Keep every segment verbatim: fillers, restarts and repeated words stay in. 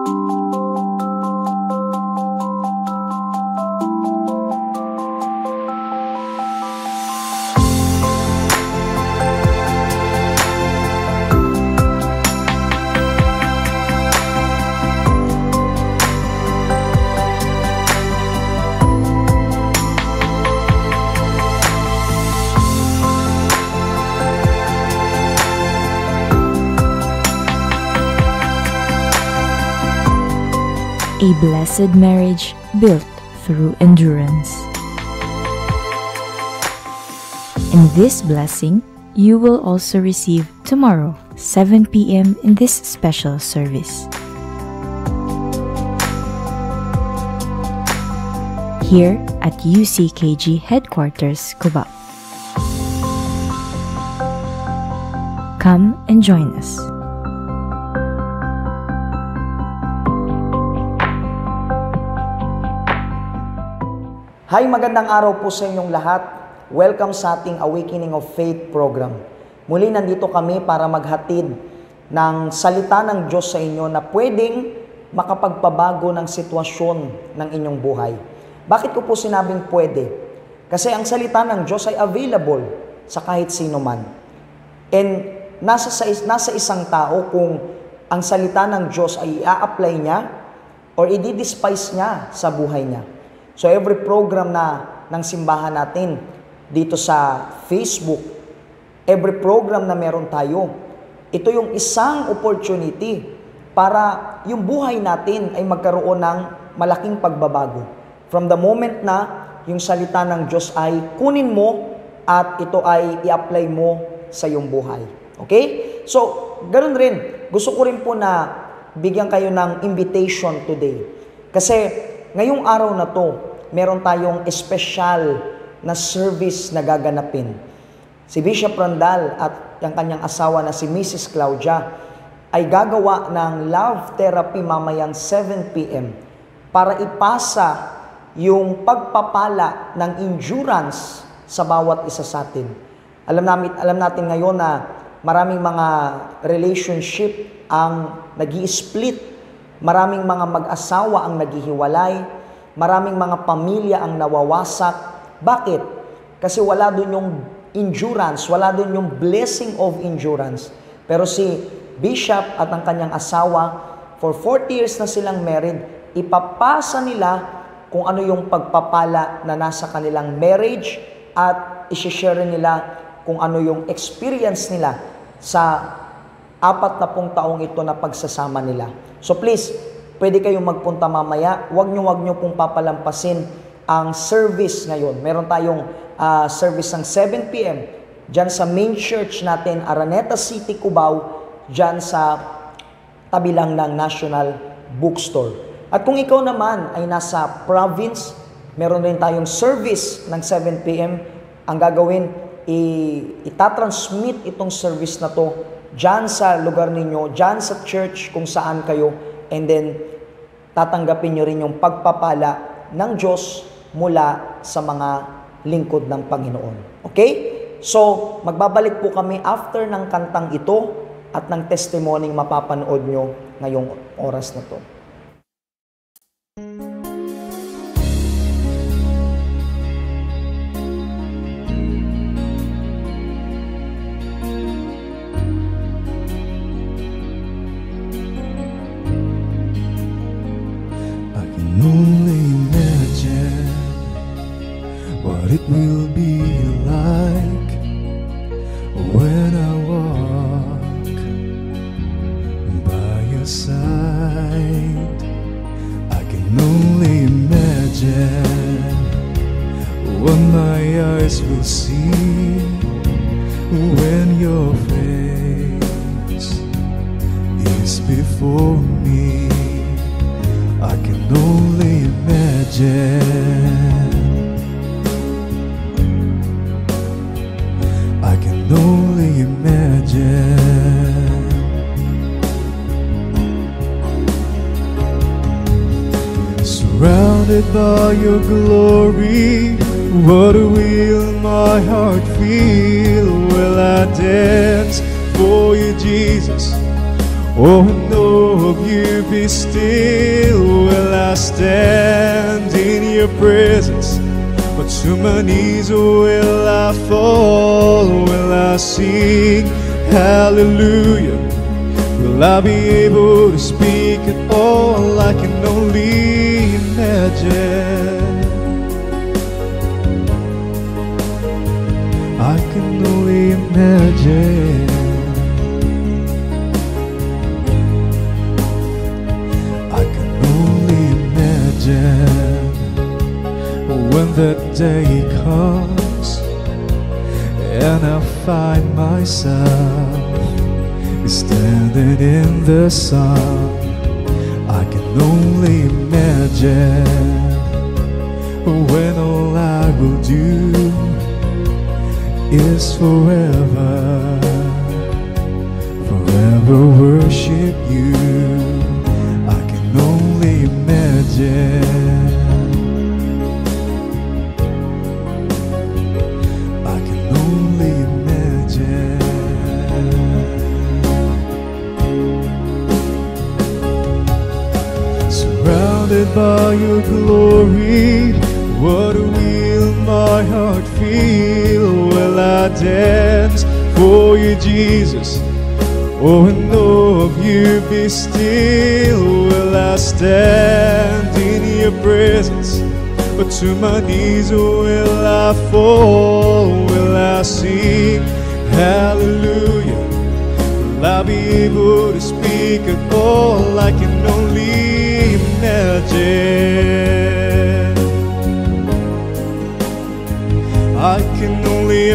A blessed marriage built through endurance. And this blessing you will also receive tomorrow, seven p m in this special service. Here at U C K G Headquarters, Cubao. Come and join us. Hi, magandang araw po sa inyong lahat. Welcome sa ating Awakening of Faith program. Muli nandito kami para maghatid ng salita ng Diyos sa inyo na pwedeng makapagpabago ng sitwasyon ng inyong buhay. Bakit ko po sinabing pwede? Kasi ang salita ng Diyos ay available sa kahit sino man. And nasa, sa, nasa isang tao kung ang salita ng Diyos ay i-apply niya or i-despise niya sa buhay niya. So every program na ng simbahan natin dito sa Facebook, every program na meron tayo, ito yung isang opportunity para yung buhay natin ay magkaroon ng malaking pagbabago. From the moment na yung salita ng Diyos ay kunin mo at ito ay i-apply mo sa iyong buhay. Okay? So, ganoon rin. Gusto ko rin po na bigyan kayo ng invitation today. Kasi ngayong araw na to, meron tayong espesyal na service na gaganapin. Si Bishop Randal at ang kanyang asawa na si Missus Claudia ay gagawa ng love therapy mamayang seven p m para ipasa yung pagpapala ng endurance sa bawat isa sa atin. Alam namin, alam natin ngayon na maraming mga relationship ang nag-i-split, maraming mga mag-asawa ang naghihiwalay, maraming mga pamilya ang nawawasak. Bakit? Kasi wala doon yung endurance, wala doon yung blessing of endurance. Pero si Bishop at ang kanyang asawa, for forty years na silang married, ipapasa nila kung ano yung pagpapala na nasa kanilang marriage at isishare nila kung ano yung experience nila sa apat na pung taong ito na pagsasama nila. So please, pwede kayong magpunta mamaya. Huwag nyo, huwag nyo pong papalampasin ang service ngayon. Meron tayong uh, service ng seven p m dyan sa main church natin, Araneta City, Cubao, dyan sa tabi lang ng National Bookstore. At kung ikaw naman ay nasa province, meron rin tayong service ng seven p m Ang gagawin, itatransmit itong service na to dyan sa lugar ninyo, dyan sa church kung saan kayo. And then, tatanggapin nyo rin yung pagpapala ng Diyos mula sa mga lingkod ng Panginoon. Okay? So, magbabalik po kami after ng kantang ito at ng testimony mapapanood nyo ngayong oras na to. Only imagine what it will be like when I walk by your side. I can only imagine what my eyes will see when your face is before me. I can only imagine. I can only imagine. Surrounded by your glory, what will my heart feel? Will I dance for you, Jesus? Oh, in awe of you be still. Will I stand in your presence? But to my knees will I fall? Will I sing hallelujah? Will I be able to speak at all? I can only imagine. I can only imagine. I can only imagine when that day comes and I find myself standing in the sun. I can only imagine when all I will do is forever, forever worship you. I can only imagine. I can only imagine. Surrounded by your glory, what will my heart feel? Will I dance for you, Jesus? Oh, in awe of you be still. Will I stand in your presence? But to my knees will I fall? Will I sing hallelujah? Will I be able to speak at all? I can only imagine. I can only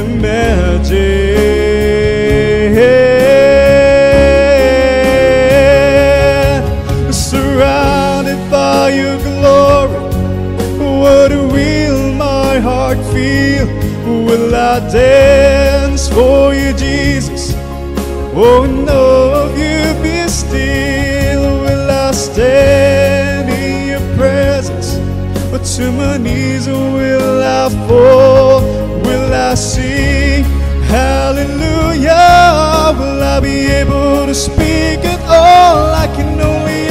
imagine. Surrounded by your glory, what will my heart feel? Will I dance for you, Jesus? Oh, no, of you be still. Will I stand in your presence? But to my knees will I fall? Will I sing hallelujah? Will I be able to speak at all? I can only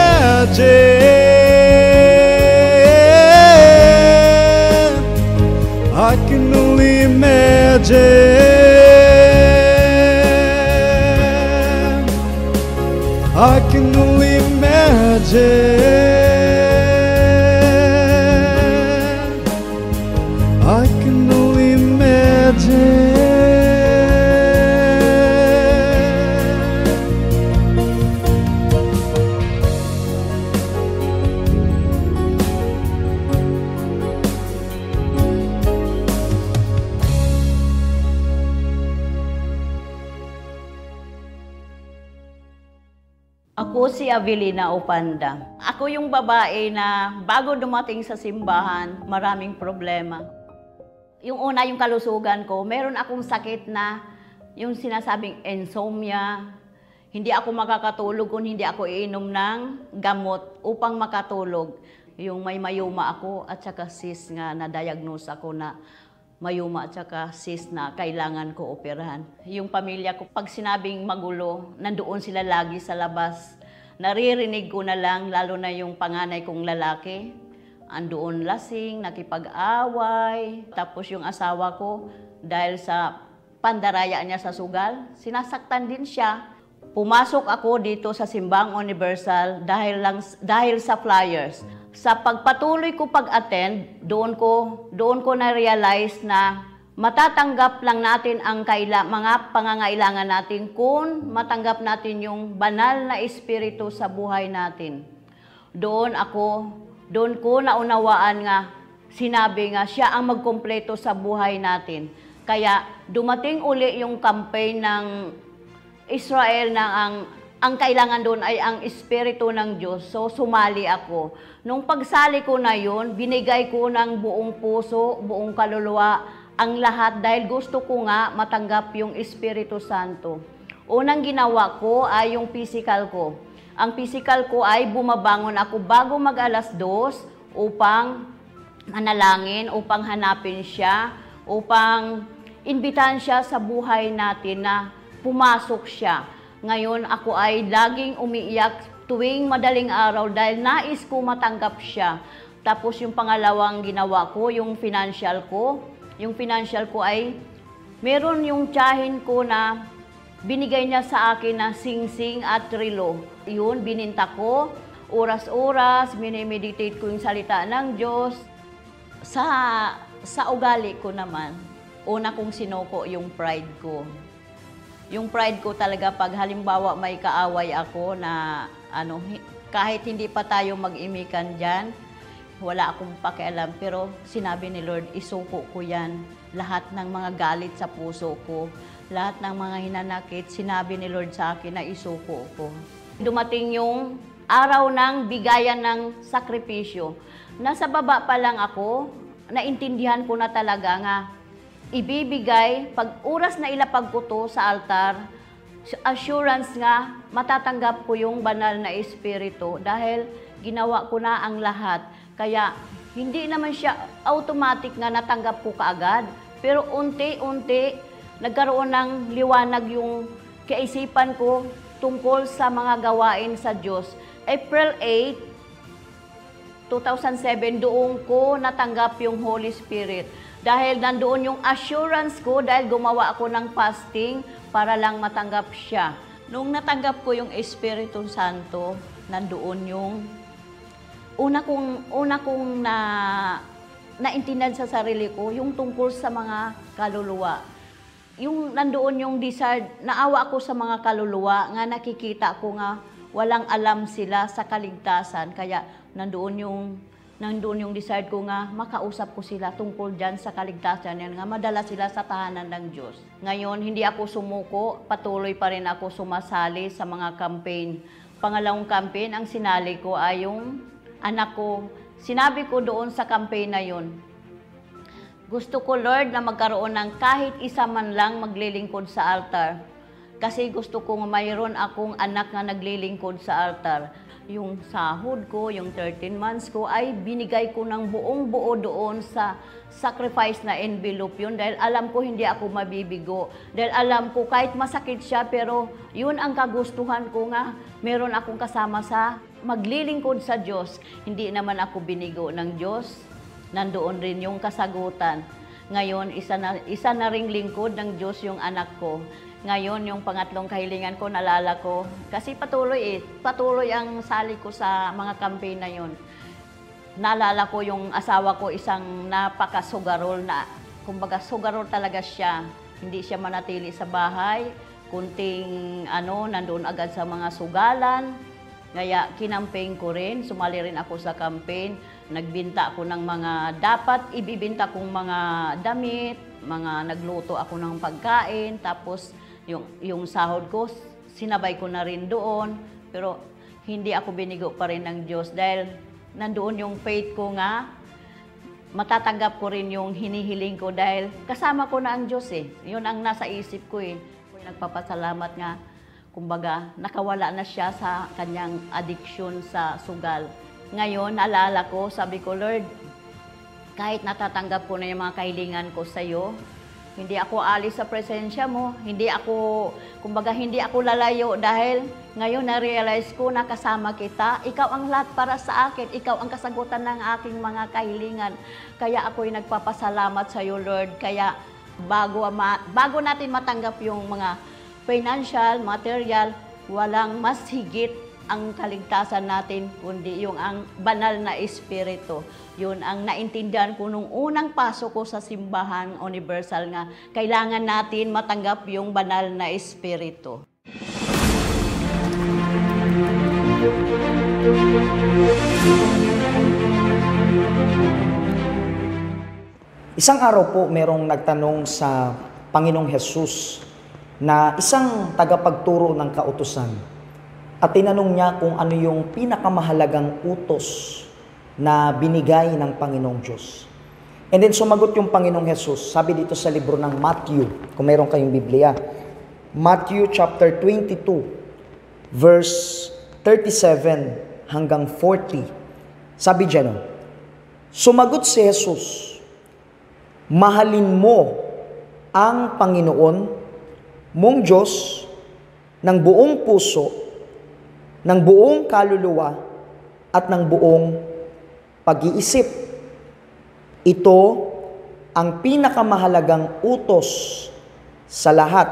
imagine. I can only imagine. I can only imagine. I can only imagine. Ako si Avelina Opanda. Ako yung babae na bago dumating sa simbahan, maraming problema. Yung una, yung kalusugan ko, meron akong sakit na yung sinasabing insomnia. Hindi ako makakatulog kung hindi ako iinom ng gamot upang makatulog. Yung may mayuma ako at saka cyst nga na-diagnose ako na mayuma at saka cyst na kailangan ko operahan. Yung pamilya ko, pag sinabing magulo, nandoon sila lagi sa labas. Naririnig ko na lang, lalo na yung panganay kong lalaki. Andoon lasing, nakipag-away. Tapos yung asawa ko, dahil sa pandaraya niya sa sugal, sinasaktan din siya. Pumasok ako dito sa Simbang Universal dahil, lang, dahil sa flyers. Sa pagpatuloy ko pag-attend, doon ko, doon ko na-realize na matatanggap lang natin ang kaila, mga pangangailangan natin kung matanggap natin yung banal na espiritu sa buhay natin. Doon ako, doon ko naunawaan nga, sinabi nga, siya ang magkumpleto sa buhay natin. Kaya dumating uli yung campaign ng Israel na ang ang kailangan doon ay ang espiritu ng Diyos. So sumali ako. Nung pagsali ko na yun, binigay ko ng buong puso, buong kaluluwa, ang lahat dahil gusto ko nga matanggap yung Espiritu Santo. Unang ginawa ko ay yung physical ko. Ang physical ko ay bumabangon ako bago mag alas dos upang manalangin, upang hanapin siya, upang imbitahan siya sa buhay natin na pumasok siya. Ngayon ako ay laging umiiyak tuwing madaling araw dahil nais ko matanggap siya. Tapos yung pangalawang ginawa ko, yung financial ko, yung financial ko ay meron yung tiyahin ko na binigay niya sa akin na singsing at relo. Yun, bininta ko. Oras-oras, minimeditate ko yung salita ng Diyos. Sa, sa ugali ko naman, una kong sinuko yung pride ko. Yung pride ko talaga pag halimbawa may kaaway ako na ano, kahit hindi pa tayo mag-imikan dyan, wala akong pakialam. Pero sinabi ni Lord, isuko ko yan. Lahat ng mga galit sa puso ko, lahat ng mga hinanakit, sinabi ni Lord sa akin na isuko ko. Dumating yung araw ng bigayan ng sakripisyo. Nasa baba pa lang ako, naintindihan ko na talaga nga, ibibigay, pag oras na ilapag ko to sa altar, assurance nga, matatanggap ko yung banal na espiritu dahil ginawa ko na ang lahat. Kaya hindi naman siya automatic nga natanggap ko kaagad, pero unti-unti nagkaroon ng liwanag yung kaisipan ko tungkol sa mga gawain sa Diyos. April eighth, two thousand seven, doon ko natanggap yung Holy Spirit. Dahil nandoon yung assurance ko dahil gumawa ako ng fasting para lang matanggap siya. Nung natanggap ko yung Espiritu Santo, nandoon yung una kong, una kong na, naintindihan sa sarili ko, yung tungkol sa mga kaluluwa. Yung nandoon yung desire, naawa ako sa mga kaluluwa, nga nakikita ko nga walang alam sila sa kaligtasan. Kaya nandoon yung, nandoon yung desire ko nga makausap ko sila tungkol dyan sa kaligtasan yan, nga madala sila sa tahanan ng Diyos. Ngayon, hindi ako sumuko, patuloy pa rin ako sumasali sa mga campaign. Pangalawang campaign, ang sinali ko ay yung anak ko. Sinabi ko doon sa campaign na yun, gusto ko, Lord, na magkaroon ng kahit isa man lang maglilingkod sa altar. Kasi gusto ko mayroon akong anak na naglilingkod sa altar. Yung sahod ko, yung thirteen months ko, ay binigay ko ng buong buo doon sa sacrifice na envelope yun. Dahil alam ko hindi ako mabibigo. Dahil alam ko kahit masakit siya, pero yun ang kagustuhan ko nga. Meron akong kasama sa maglilingkod sa Diyos. Hindi naman ako binigo ng Diyos. Nandoon rin yung kasagutan. Ngayon, isa na, isa na ring lingkod ng Diyos yung anak ko. Ngayon, yung pangatlong kahilingan ko, nalala ko. Kasi patuloy eh. Patuloy ang sali ko sa mga campaign na yun. Naalala ko yung asawa ko, isang napaka-sugarol na, kumbaga sugarol talaga siya. Hindi siya manatili sa bahay. Kunting ano, nandoon agad sa mga sugalan. Kaya kinampaign ko rin, sumali rin ako sa campaign. Nagbinta ako ng mga dapat ibibinta kong mga damit, mga nagluto ako ng pagkain, tapos yung, yung sahod ko, sinabay ko na rin doon. Pero hindi ako binigo pa rin ng Diyos dahil nandoon yung faith ko nga, matatanggap ko rin yung hinihiling ko dahil kasama ko na ang Diyos eh. Yun ang nasa isip ko eh. Nagpapasalamat nga. Kumbaga, nakawala na siya sa kanyang addiction sa sugal. Ngayon, naalala ko, sabi ko, Lord, kahit natatanggap ko na yung mga kahilingan ko sa iyo, hindi ako alis sa presensya mo, hindi ako, kumbaga, hindi ako lalayo dahil ngayon na-realize ko na kasama kita, ikaw ang lahat para sa akin, ikaw ang kasagutan ng aking mga kahilingan. Kaya ako'y nagpapasalamat sa iyo, Lord. Kaya bago, bago natin matanggap yung mga financial, material, walang mas higit ang kaligtasan natin, kundi yung ang banal na espiritu. Yun ang naintindihan ko nung unang pasok ko sa simbahan universal nga, kailangan natin matanggap yung banal na espiritu. Isang araw po, merong nagtanong sa Panginoong Hesus na isang tagapagturo ng kautusan. At tinanong niya kung ano yung pinakamahalagang utos na binigay ng Panginoong Diyos. And then sumagot yung Panginoong Hesus. Sabi dito sa libro ng Matthew, kung meron kayong Biblia, Matthew chapter twenty-two, verse thirty-seven hanggang forty. Sabi diyan, sumagot si Jesus, mahalin mo ang Panginoon mong Diyos ng buong puso, ng buong kaluluwa, at ng buong pag-iisip. Ito ang pinakamahalagang utos sa lahat.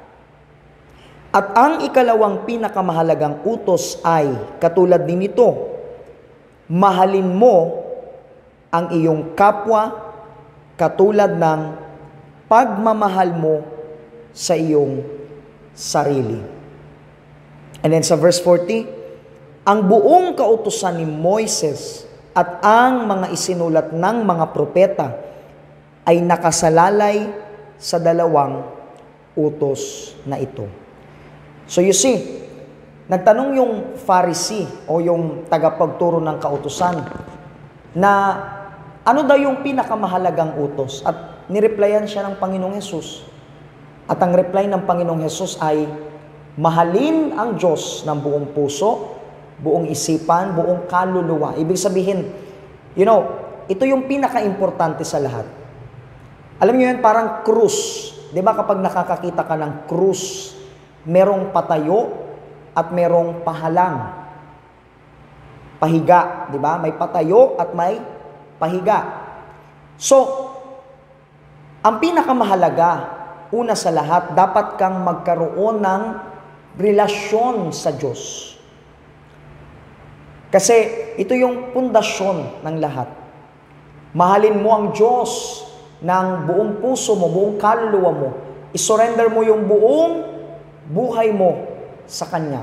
At ang ikalawang pinakamahalagang utos ay katulad din ito, mahalin mo ang iyong kapwa katulad ng pagmamahal mo sa iyong sarili. And then sa verse forty, ang buong kautusan ni Moises at ang mga isinulat ng mga propeta ay nakasalalay sa dalawang utos na ito. So you see, nagtanong yung Pharisee o yung tagapagturo ng kautusan na ano daw yung pinakamahalagang utos, at nireplyan siya ng Panginoong Hesus. At ang reply ng Panginoong Hesus ay mahalin ang Diyos ng buong puso, buong isipan, buong kaluluwa. Ibig sabihin, you know, ito yung pinaka-importante sa lahat. Alam niyo yun, parang krus. Di ba kapag nakakakita ka ng krus, merong patayo at merong pahalang. Pahiga, di ba? May patayo at may pahiga. So, ang pinakamahalaga, una sa lahat, dapat kang magkaroon ng relasyon sa Diyos. Kasi ito yung pundasyon ng lahat. Mahalin mo ang Diyos ng buong puso mo, buong kaluluwa mo. I-surrender mo yung buong buhay mo sa Kanya.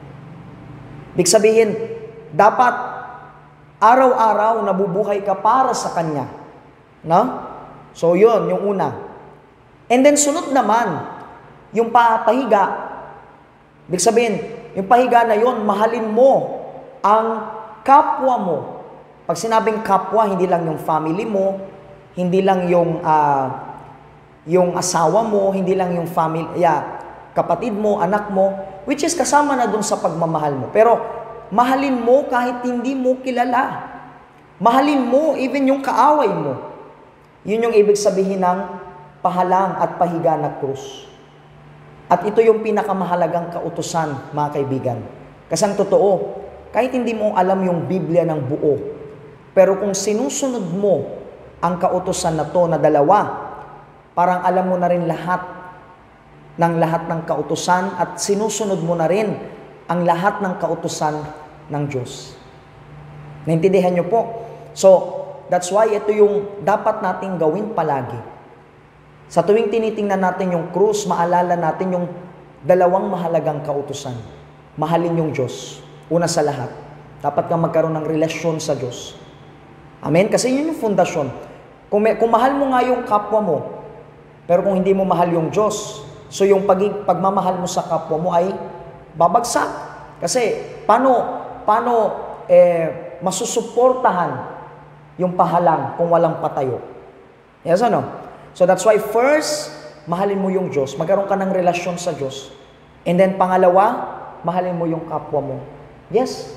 Ibig sabihin, dapat araw-araw nabubuhay ka para sa Kanya. No? So yun, yung una. And then sunod naman, yung papahiga. Ibig sabihin, yung pahiga na yun, mahalin mo ang kapwa mo. Pag sinabing kapwa, hindi lang yung family mo, hindi lang yung uh, yung asawa mo, hindi lang yung family, yeah, kapatid mo, anak mo, which is kasama na dun sa pagmamahal mo. Pero mahalin mo kahit hindi mo kilala. Mahalin mo even yung kaaway mo. Yun yung ibig sabihin ng pahalang at pahiga na krus. At ito yung pinakamahalagang kautusan, mga kaibigan. Kasi ang totoo, kahit hindi mo alam yung Biblia ng buo, pero kung sinusunod mo ang kautusan na to na dalawa, parang alam mo na rin lahat ng lahat ng kautusan at sinusunod mo na rin ang lahat ng kautusan ng Diyos. Naintindihan niyo po? So, that's why ito yung dapat nating gawin palagi. Sa tuwing tinitingnan natin yung krus, maalala natin yung dalawang mahalagang kautusan. Mahalin yung Diyos. Una sa lahat, dapat kang magkaroon ng relasyon sa Diyos. Amen? Kasi yun yung fundasyon. Kung, may, kung mahal mo nga yung kapwa mo, pero kung hindi mo mahal yung Diyos, so yung pag, pagmamahal mo sa kapwa mo ay babagsak. Kasi paano, paano eh, masusuportahan yung pahalang kung walang patayo? Yes o no? So that's why first, mahalin mo yung Diyos, magkaroon ka ng relasyon sa Diyos. And then pangalawa, mahalin mo yung kapwa mo. Yes.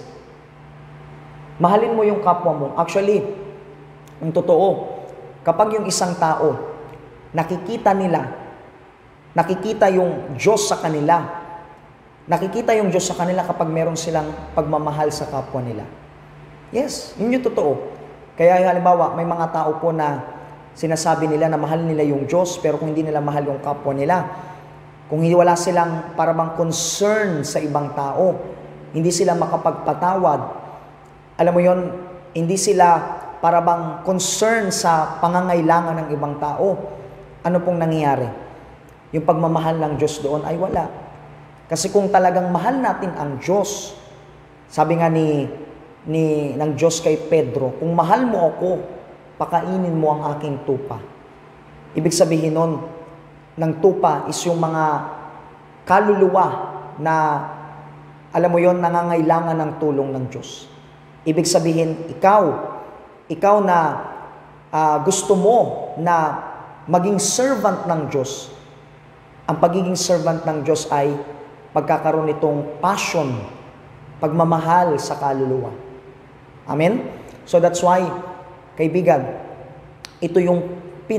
Mahalin mo yung kapwa mo. Actually, ang totoo, kapag yung isang tao, nakikita nila, nakikita yung Diyos sa kanila, nakikita yung Diyos sa kanila kapag meron silang pagmamahal sa kapwa nila. Yes, yun yung totoo. Kaya halimbawa, may mga tao po na sinasabi nila na mahal nila yung Diyos, pero kung hindi nila mahal yung kapwa nila, kung hindi wala silang parang concern sa ibang tao, hindi sila makapagpatawad, alam mo yon, hindi sila parang concern sa pangangailangan ng ibang tao, ano pong nangyayari? Yung pagmamahal ng Diyos doon ay wala. Kasi kung talagang mahal natin ang Diyos, sabi nga ni, ni ng Diyos kay Pedro, kung mahal mo ako, pakainin mo ang aking tupa. Ibig sabihin nun, ng tupa is yung mga kaluluwa na, alam mo yon, nangangailangan ng tulong ng Diyos. Ibig sabihin, ikaw, ikaw na uh, gusto mo na maging servant ng Diyos. Ang pagiging servant ng Diyos ay pagkakaroon nitong passion, pagmamahal sa kaluluwa. Amen? So that's why, kaibigan, ito yung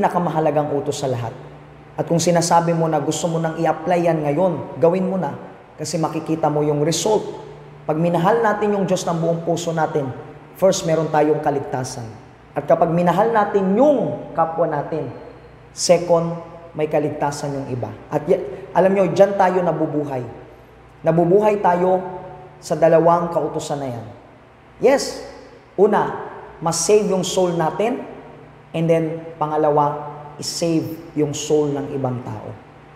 pinakamahalagang utos sa lahat. At kung sinasabi mo na gusto mo nang i-apply yan ngayon, gawin mo na. Kasi makikita mo yung result. Pag minahal natin yung Diyos ng buong puso natin, first, meron tayong kaligtasan. At kapag minahal natin yung kapwa natin, second, may kaligtasan yung iba. At y- alam nyo, dyan tayo nabubuhay. Nabubuhay tayo sa dalawang kautusan na yan. Yes, una, mas-save yung soul natin, and then, pangalawa, is-save yung soul ng ibang tao.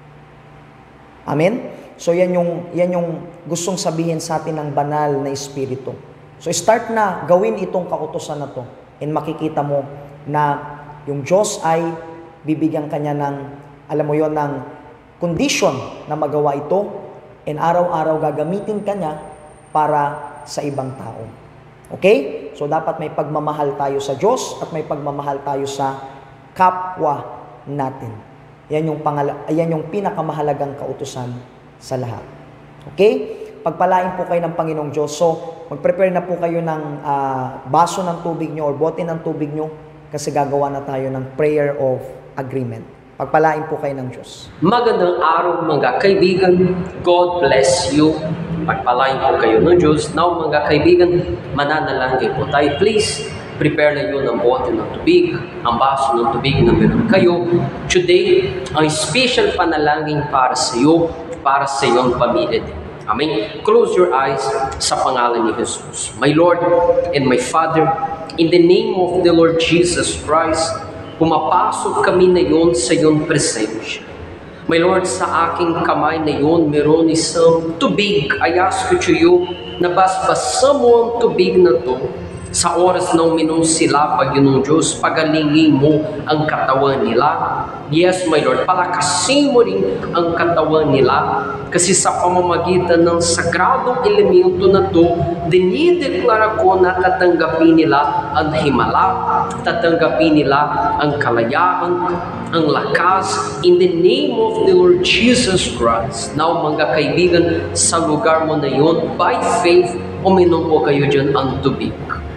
Amen? So, yan yung, yan yung gustong sabihin sa atin ng banal na Espiritu. So, start na gawin itong kautusan na to, and makikita mo na yung Diyos ay bibigyan kanya ng, alam mo yon, ng condition na magawa ito, and araw-araw gagamitin kanya para sa ibang tao. Okay? So, dapat may pagmamahal tayo sa Diyos at may pagmamahal tayo sa kapwa natin. Yan yung, pangala- yan yung pinakamahalagang kautusan sa lahat. Okay? Pagpalain po kayo ng Panginoong Diyos. So, mag-prepare na po kayo ng uh, baso ng tubig nyo or bote ng tubig nyo kasi gagawa na tayo ng prayer of agreement. Pagpalain po kayo ng Diyos. Magandang araw mga kaibigan. God bless you. Pagpalain po kayo ng Diyos. Now mga kaibigan, mananalangin po tayo. Please, prepare na yun ang bote ng tubig, ang baso ng tubig na meron kayo. Today, ang special panalangin para sa iyo, para sa iyong pamilya din. Amen. Close your eyes sa pangalan ni Jesus. My Lord and my Father, in the name of the Lord Jesus Christ, pumapasok kami na yun sa iyong presensya. My Lord, sa aking kamay na yun, meron isang tubig. I ask you to you, na basbasan mo ang tubig na to. Sa oras na uminom sila, Panginoong Diyos, pagalingin mo ang katawan nila. Yes, my Lord, palakasin mo rin ang katawan nila. Kasi sa pamamagitan ng sagradong elemento na to, dinideklara ko na tatanggapin nila ang himala, tatanggapin nila ang kalayaan, ang lakas, in the name of the Lord Jesus Christ. Now, mga kaibigan, sa lugar mo na yun, by faith, uminom po kayo dyan ang tubig.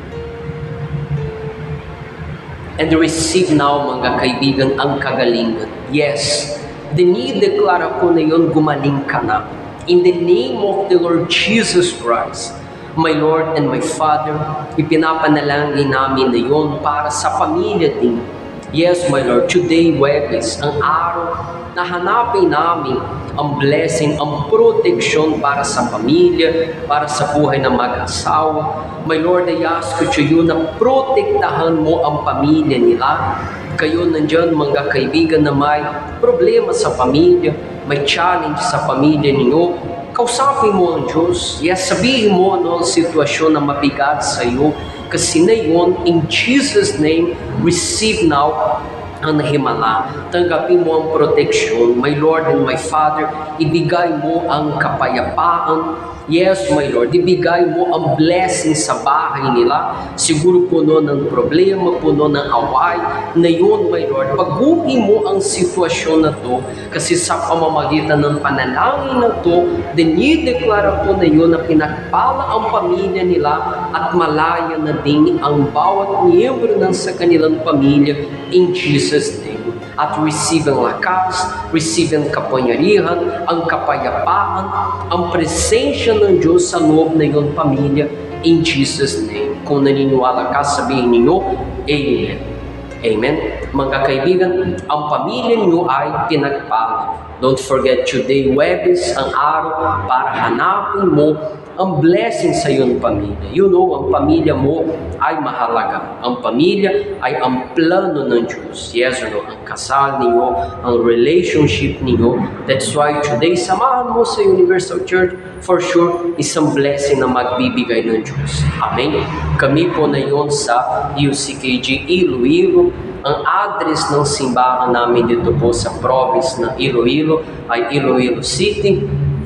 And receive now, mga kaibigan, ang kagalingan. Yes, dinideklara ko na yun, gumaling ka na. In the name of the Lord Jesus Christ, my Lord and my Father, ipinapanalangin namin na yun para sa pamilya din. Yes, my Lord, today, Webes, ang araw na hanapin namin ang blessing, ang proteksyon para sa pamilya, para sa buhay ng mag-asawa. My Lord, I ask you to you na protektahan mo ang pamilya nila. Kayo nandyan, mga kaibigan, na may problema sa pamilya, may challenge sa pamilya ninyo, kausapin mo ang Diyos. Yes, sabihin mo ano ang sitwasyon na mabigat sa iyo. Kasi na yun, in Jesus' name, receive now ang himala. Tanggapin mo ang proteksyon. My Lord and my Father, ibigay mo ang kapayapaan. Yes, my Lord, ibigay mo ang blessing sa bahay nila. Siguro puno ng problema, puno ng away. Na yun, my Lord, paguhin mo ang sitwasyon na to. Kasi sa pamamagitan ng panalangin na to, dinideklara ko na yun na pinagpala ang pamilya nila at malaya na din ang bawat miyembro ng sa kanilang pamilya in Jesus' name. At receive ang lakas, receive ang kapangyarihan, ang kapayapaan, ang presensya ng Diyos sa loob ng iyong pamilya in Jesus' name. Kung naniniwala ka, sabihin ninyo, Amen. Amen. Mga kaibigan, ang pamilya niyo ay pinagpala. Don't forget today, Webes, ang araw para hanapin mo ang blessing sa iyong pamilya. You know, ang pamilya mo ay mahalaga. Ang pamilya ay ang plano ng Diyos. Yes or no? Ang kasal niyo, ang relationship niyo. That's why today, samahan mo sa Universal Church, for sure, isang blessing na magbibigay ng Diyos. Amen. Kami po na yun sa U C K G Iloilo. Ang address ng simbahan namin dito po sa province ng Iloilo ay Iloilo City,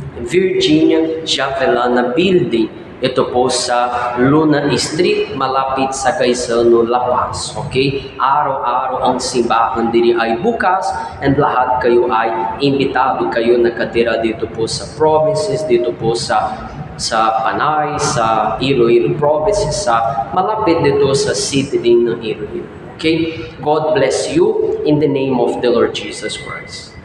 Virginia, Javelana Building. Ito po sa Luna Street, malapit sa Gaisano, La Paz. Okay? Araw-araw ang simbahan diri ay bukas and lahat kayo ay imbitado kayo nakatira dito po sa provinces, dito po sa sa Panay, sa Iloilo provinces, sa malapit dito sa city din ng Iloilo. Okay? God bless you in the name of the Lord Jesus Christ.